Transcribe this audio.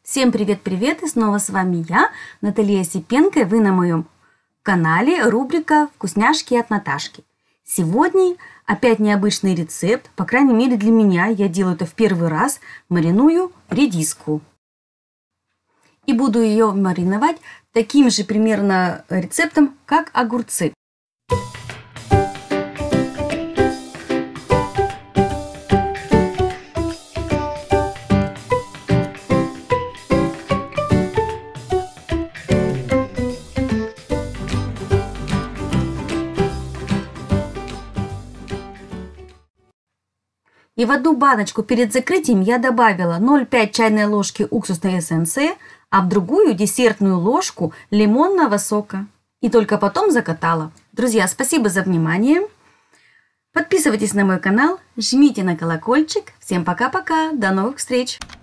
Всем привет-привет! И снова с вами я, Наталья Осипенко, и вы на моем канале рубрика «Вкусняшки от Наташки». Сегодня опять необычный рецепт, по крайней мере для меня, я делаю это в первый раз, мариную редиску. И буду ее мариновать таким же примерно рецептом, как огурцы. И в одну баночку перед закрытием я добавила 0,5 чайной ложки уксусной эссенции, а в другую десертную ложку лимонного сока. И только потом закатала. Друзья, спасибо за внимание. Подписывайтесь на мой канал, жмите на колокольчик. Всем пока-пока, до новых встреч!